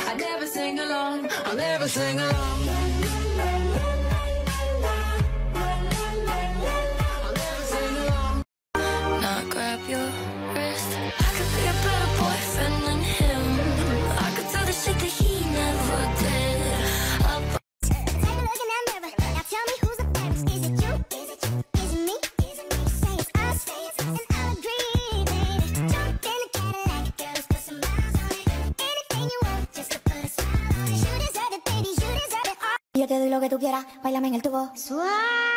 I never sing along, I'll never sing along. I'll never sing along. Not grab your wrist. I could be a better boyfriend than him. I could do the shit that he never did. Take a look in that mirror. Now tell me who's the fairest. Is it you? Is it you? Is it me? Is it me? Say it's us, and I'll agree, baby. Jump in the Cadillac, girls, put some miles on it. Anything you want, just to put a smile on it. You deserve it, baby, you deserve it all. Yo te doy lo que tú quieras, bailame en el tubo. Suave.